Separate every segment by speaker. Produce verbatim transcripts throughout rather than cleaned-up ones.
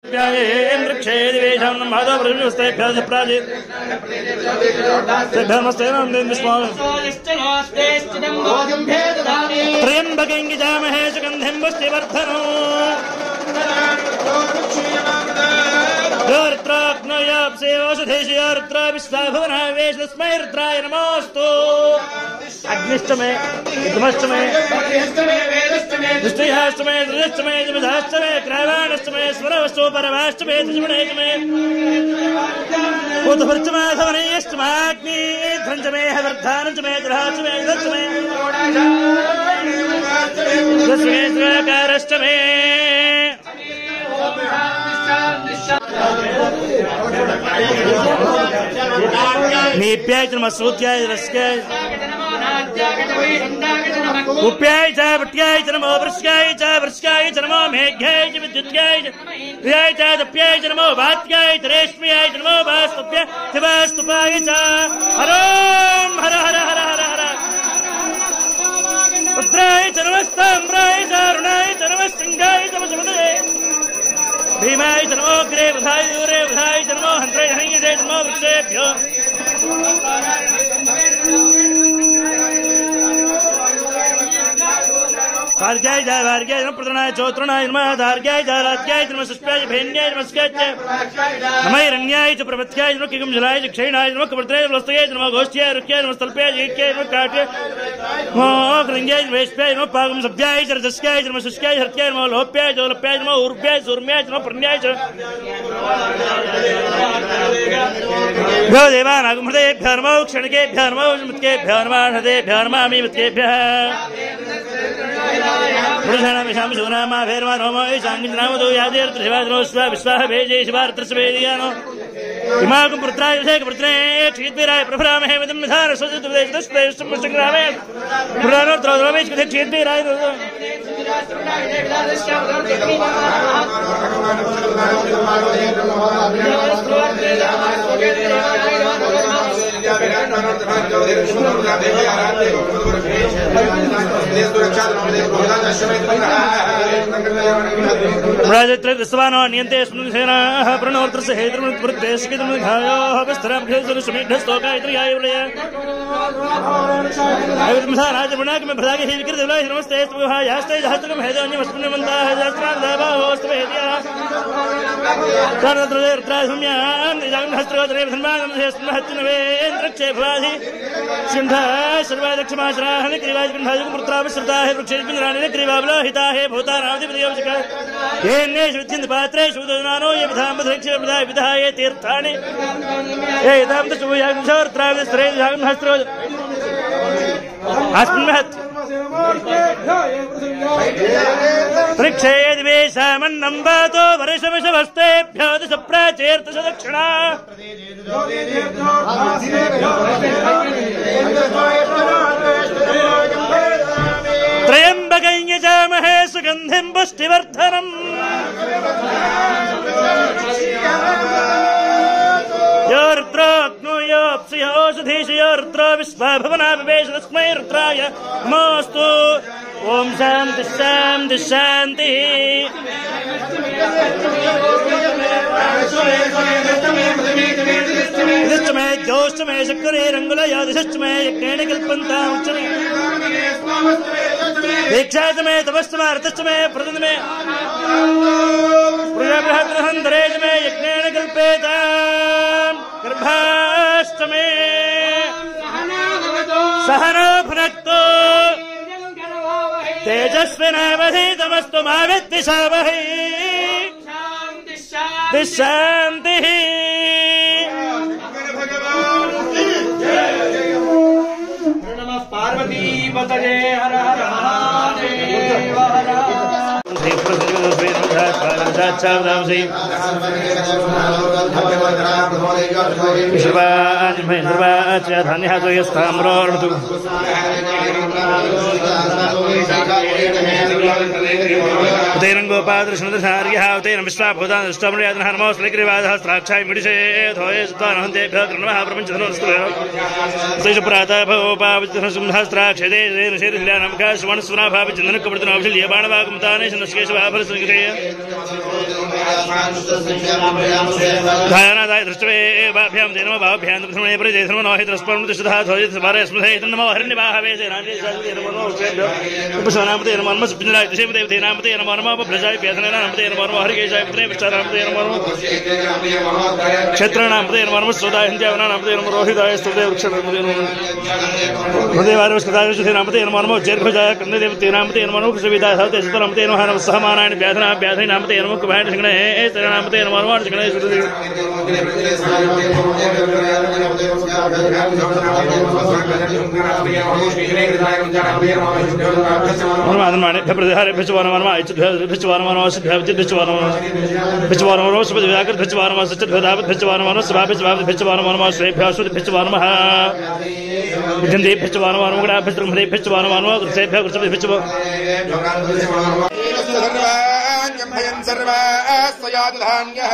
Speaker 1: वृक्षेदिवेशं माधव प्रभुस्तेभ्यः प्राजित् तेभ्यर्मस्तेनं विष्णु त्र्यम्बकं यजामहे सुगन्धिं पुष्टिवर्धनम् रुद्राग्नयाप्सेवोषधेशया विश्वाभुवनावेश तस्मै रुद्राय नमोऽस्तु अग्निष्टमे विद्मष्टमे दृष्टिहाष्टमे दृष्टमे जमधाष्टमे क्रावाणष्टमे स्वरवस्तु परवाष्टमे दशमणेष्टमे उद्भृष्टमाधवनेष्टमाग्नि ध्वंजमे हवर्धानंजमे जलहाष्टमे दशमे दशमे द्वाकारष्टमे नीप्याय च नमः रस्याय उप्याय च भट्याय च नमो वृष्याय च वृष्याय च नमो मेघ्याय च विद्युत्याय च प्रियाय च दप्याय च नमो वात्याय च रेश्म्याय च नमो वास्तुप्याय च वास्तुपाय च हरोम हर हर हर हर हर रुद्राय च नमस्ताम्राय च अरुणाय च नमस्सिंहाय च वसुमते भीमाय च नमो अग्रे वधाय दूरे वधाय च नमो हन्त्रे हरियते च नमो वृक्षेभ्यो वार्ग्याय जय वार्ग्याय नमः प्रतनाय चोत्रणाय नमः दार्ग्याय जय राज्याय नमः सुष्प्याय भेन्याय नमस्काय नमः हिरण्याय च प्रपथ्याय नमः किगुंजलाय च क्षयणाय नमः कपर्त्रे वस्तये नमः गोष्ठ्याय रुक्याय नमः स्थल्प्याय ईट्याय नमः काट्याय नमः कृंग्याय वेश्प्याय नमः पागम सभ्याय च रजस्याय नमः शुष्क्याय हर्त्याय नमः लोप्याय जोलप्याय नमः ऊर्प्याय सूर्म्याय नमः प्रण्याय च भो देवानागमृतेभ्यः नमः क्षणकेभ्यः नमः मत्केभ्यः नमः हृदेभ्यः नमः अमीमत्केभ्यः पुरुषाणां विषाम शिवनामा भैरवा नमो ईशाङ्गिनामदो यादेर्त्रिशिवाजनो स्वा विश्वाह भेजे शिवार्त्रस्वेदियानो इमाकं पुत्राय विषेक पुत्रे क्षीद्वीराय प्रभरामहे विदं विधान स्वजितुदेशदस्तेष्टं संग्रामे पुराणो त्रौद्रमेश कथे क्षीद्वीराय राजत्र विश्वानो नियन्ते स्मृतिसेनाः प्रणोत्रस्य हेतुमृत्प्रदेशकितुमघायोः विस्तराभ्यसुरसुमेढस्तोकायत्र्याय वलय राजवृणाकमे भ्रदागे हिविकृतविलाय नमस्ते स्तुभायास्ते जहस्तकं हेदोन्यमस्मिन्नमन्ताः सहस्रान्दाभावोऽस्तवेद्याः प्राणद्रदे रुद्राधुम्यां निजागन्हस्त्रगोत्रे धन्वानमधेस्महत्तिनवेन्द्रक्षे भवाधि सिन्धा सर्वादक्षमाश्राः निक्रिवाजगन्धाजुकं पुत्रावश्रुताः वृक्षेस्मिन्राणि निक्रिवावलोहिताः भूतानाधिपतियोजक येन्नेषु विद्यन्तपात्रेषु उदनानो ये विधाम्बधेक्षे विधाय विधाये तीर्थानि ये दाम्बशुभयागंशोर्त्राविस्त्रे जागन्हस्त्रो अस्मिन्महत् वृक्षेदिवेशामन्नं वातो वर्षमशवस्तेभ्यो दश प्राचेर्दशदक्षिणा त्र्यम्बकं यजामहे सुगन्धिं पुष्टिवर्धनम् यो रुद्राग्नो योऽप्सुयोषधीश यो रुद्रो विश्वाभुवनाविवेश तस्मै रुद्राय नमोऽस्तु ॐ शान्तिः शान्तिः शान्तिः दिष्टमे ज्योष्टमे शक्करे रङ्गुलया दिशष्टमे यज्ञेन कल्पन्तामुच्चमे दीक्षातमे तपस्तमे अर्थस्तमे प्रदन्तमे प्रजाबृहद्रहन्तरेजमे यज्ञेन कल्पेताम् गर्भाष्टमे सहनो भुनक्तो तेजस्विनावधीतमस्तु मा विद्विषावहै शान्तिः नमः पार्वती पतये हर हर महादेव उदयरङ्गोपादृष्णदधार्यः उदयनं विश्वाभूतान् दृष्टमर्यादनः नमोऽस्त्रिग्रीवादः स्त्राक्षाय मिडिषेऽथोये सुतानहन्तेभ्यः कृण्वः प्रपञ्चधनोस्तुभ्यः तेषुप्रातः भवोपाविचन्द्रस्त्राक्षदे शीर्षिल्यानमकाशवणस्वनाभाविचन्दनकवर्तनाभिषल्य बाणवागमतानेश नस्केशवाफलसङ्गतेय धायनादाय दृष्टवेभ्यां तेन भाभ्यां प्रथमने परिदेशं नोहि दृष्टं दृष्टधा ध्वज स्मरे स्मृते नमो हरिनिवाहवे सेनानि शान्ति नमो नमो उपसनामते नमो नमः सुपिंजराय दिशेमते देनामते नमो नमः प्रजाय प्याधनामते नमो नमः हरिकेशाय पुत्रे विष्टानामते नमो नमः क्षेत्रनामते नमो नमः सुदाय हिन्द्यावनामते नमो रोहिताय स्तुते वृक्षनामते नमो हृदयवार वस्कदाय सुधीनामते नमो नमः जैर्भजाय कन्देदेवते नामते नमो नमः कृष्णविदाय सते सुतनामते नमः नमः सहमानाय व्याधना व्याधि नामते नमः कुभाय सिंहणे तेनामते नमो नमः सिंहणे सुधि मनमादमाने प्रतिहारे भिचवानमानमा इच्छद्भिचवानमानो सिद्धाभिचद्भिचवानमानो भिचवानमानो सुभद्व्याकृत भिचवानमानो सच्चिद्भदावत भिचवानमानो सभाभिचवावत भिचवानमानो श्रेभ्यासुद भिचवानमः विजन्ते भिचवानमानो गुणा भिचृम्भे भिचवानमानो कृतेभ्य कृते भिचवानमानो सर्वास्वयादधान्यः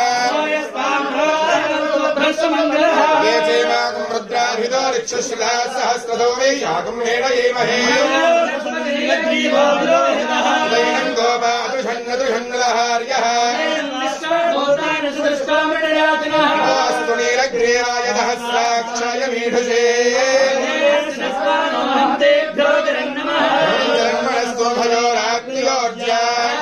Speaker 1: सहस्रदो वै यागं मेढयेमहे दैनं गोपादुषन्नदुषन्नलहार्यः अस्तु नीलग्रीवाय सहस्राक्षाय मेढसे जन्मनस्तो भयोराग्नियोर्जा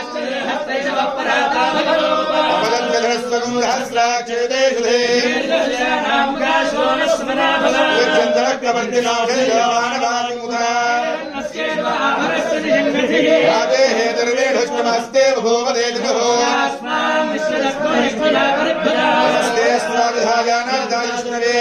Speaker 1: सहस्राक्षेदेशुधे हे दुर्वेढष्टमस्ते भूमदे विष्णवे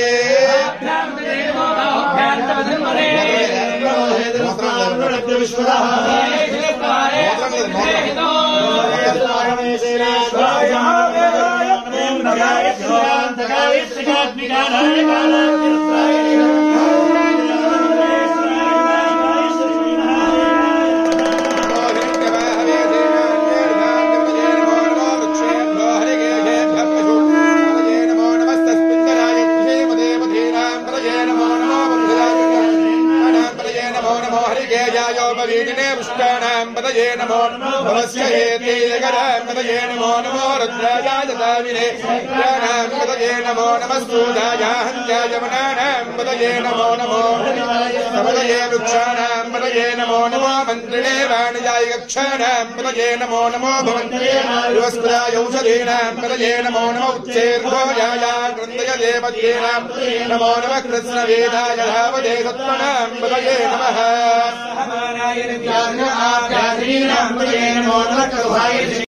Speaker 1: पदये नमो भवस्य हेते जगदां पदये नमो नमो रुद्राय ददाविने प्राणां पदये नमो नमस्तुदाय हन्त्याय मनानां पदये नमो नमो पदये वृक्षाणां पदये नमो नमो मन्त्रिणे वाणिजाय गक्षाणां पदये नमो नमो भवन्त्ये युवस्पदाय औषधीनां पदये नमो नमो उच्चैर्घोजाय ग्रन्थय देवतेनां नमो नमः कृष्णवेदाय धावदे सत्त्वनां पदये नमः